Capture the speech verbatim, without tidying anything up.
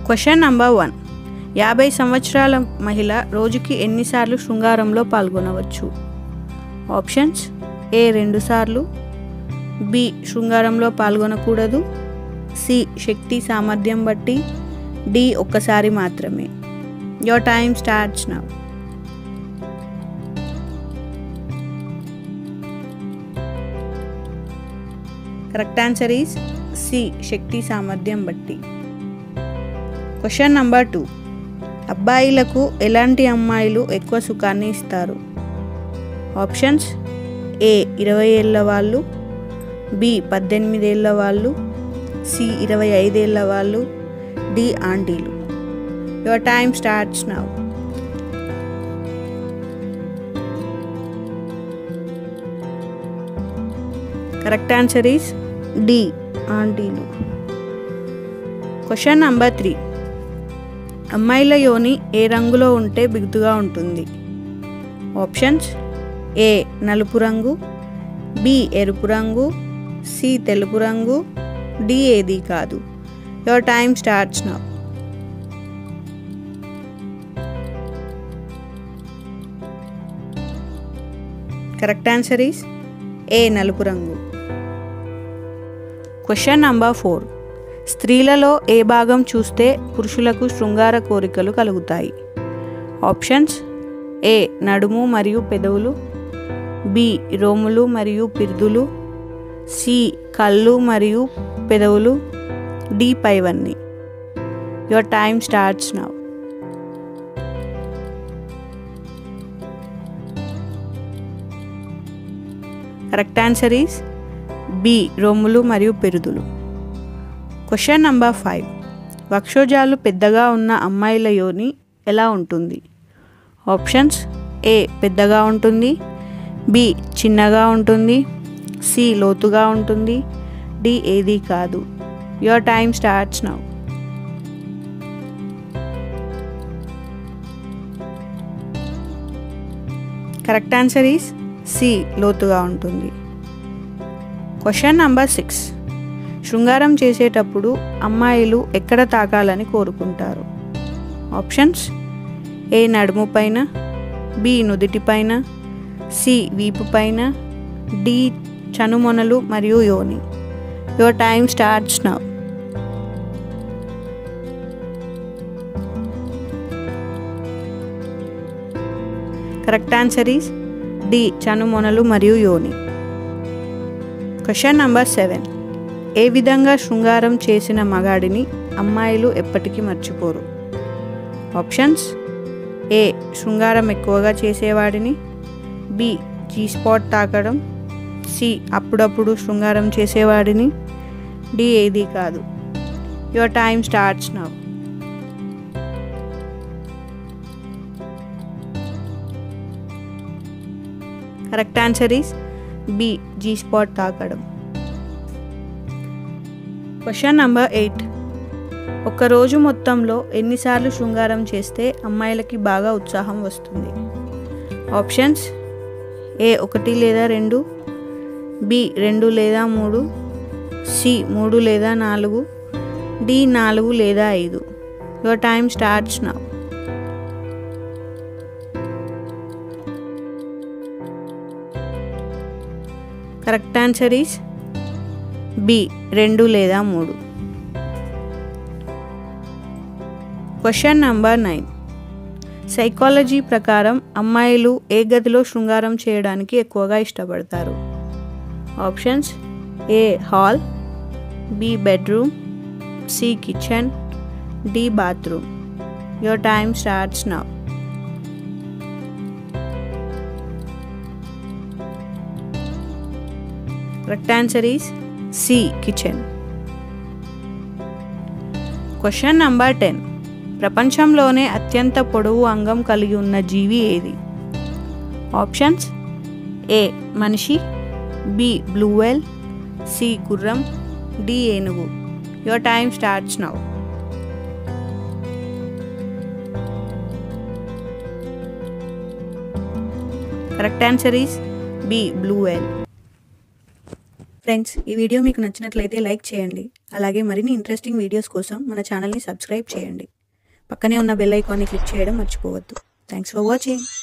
Question number one. యాభై సంవత్సరాల మహిళ రోజుకి ఎన్నిసార్లు శృంగారంలో పాల్గొనవచ్చు? ఆప్షన్స్: ఏ రెండు సార్లు, బి శృంగారంలో పాల్గొనకూడదు, సి శక్తి సామర్థ్యం బట్టి, డి ఒక్కసారి మాత్రమే. Your time starts now. Correct answer is C శక్తి సామర్థ్యం బట్టి. Question number two. అబ్బాయిలకు ఎలాంటి అమ్మాయిలు ఎక్కువ సుఖాన్ని ఇస్తారు? ఆప్షన్స్: ఏ ఇరవై ఏళ్ళ వాళ్ళు, బి పద్దెనిమిది ఏళ్ళ వాళ్ళు, సి ఇరవై ఐదేళ్ళ వాళ్ళు, డి ఆంటీలు. Your time starts now. Correct answer is D ఆంటీలు. Question number three. అమ్మాయిల యోని ఏ రంగులో ఉంటే బిగుతుగా ఉంటుంది? ఆప్షన్స్: ఏ నలుపు రంగు, బి ఎరుపు రంగు, సి తెలుపు రంగు, డి ఏది కాదు. Your time starts now. Correct answer is A నలుపు రంగు. Question number four. స్త్రీలలో ఏ భాగం చూస్తే పురుషులకు శృంగార కోరికలు కలుగుతాయి? ఆప్షన్స్: ఏ నడుము మరియు పెదవులు, బి రోములు మరియు పిర్దులు, సి కళ్ళు మరియు పెదవులు, డి పైవన్నీ. Your time starts now. Correct answer is B రోములు మరియు పెరుదులు. Question number five. వక్షోజాలు పెద్దగా ఉన్న అమ్మాయిల యోని ఎలా ఉంటుంది? ఆప్షన్స్: ఏ పెద్దగా ఉంటుంది, బి చిన్నగా ఉంటుంది, సి లోతుగా ఉంటుంది, డి ఏది కాదు. Your time starts now. Correct answer is C లోతుగా ఉంటుంది. Question number six. శృంగారం చేసేటప్పుడు అమ్మాయిలు ఎక్కడ తాకాలని కోరుకుంటారు? ఆప్షన్స్: ఏ నడుము పైన, బి నుదిటి పైన, సి వీపు పైన, డి చనుమొనలు మరియు యోని. Your time starts now. Correct answer is D చనుమొనలు మరియు యోని. Question number seven. ఏ విధంగా శృంగారం చేసిన మగాడిని అమ్మాయిలు ఎప్పటికీ మర్చిపోరు? ఆప్షన్స్: ఏ శృంగారం ఎక్కువగా చేసేవాడిని, బి జీ స్పాట్ తాకడం, సి అప్పుడప్పుడు శృంగారం చేసేవాడిని, డి ఏది కాదు. Your time starts now. Correct answer is B G spot తాకడం. Question number eight. ఒక్కరోజు మొత్తంలో ఎన్నిసార్లు శృంగారం చేస్తే అమ్మాయిలకి బాగా ఉత్సాహం వస్తుంది? ఆప్షన్స్: ఏ ఒకటి లేదా రెండు, బి రెండు లేదా మూడు, సి మూడు లేదా నాలుగు, డి నాలుగు లేదా ఐదు. Your time starts now. Correct answer is B రెండు లేదా మూడు. Question number nine. సైకాలజీ ప్రకారం అమ్మాయిలు ఏ గదిలో శృంగారం చేయడానికి ఎక్కువగా ఇష్టపడతారు? Options: A hall, B bedroom, C kitchen, D bathroom. Your time starts now. Correct answer is C kitchen. Question number ten. ప్రపంచంలోనే అత్యంత పొడవు అంగం కలిగి ఉన్న జీవి ఏది? ఆప్షన్స్: ఏ మనిషి, బి బ్లూ వేల్, సి గుర్రం, డి ఏనుగు. Your time starts now. Correct answer is B blue whale. Friends, ఈ వీడియో మీకు నచ్చినట్లయితే లైక్ చేయండి. అలాగే మరిన్ని ఇంట్రెస్టింగ్ వీడియోస్ కోసం మన ఛానల్ని సబ్స్క్రైబ్ చేయండి. పక్కనే ఉన్న బెల్ ఐకాన్ని క్లిక్ చేయడం మర్చిపోవద్దు. Thanks for watching.